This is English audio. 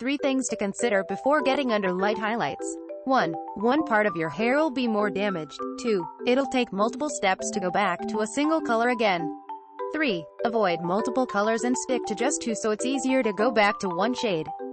3 things to consider before getting underlight highlights. 1. One part of your hair will be more damaged. 2. It'll take multiple steps to go back to a single color again. 3. Avoid multiple colors and stick to just 2 so it's easier to go back to one shade.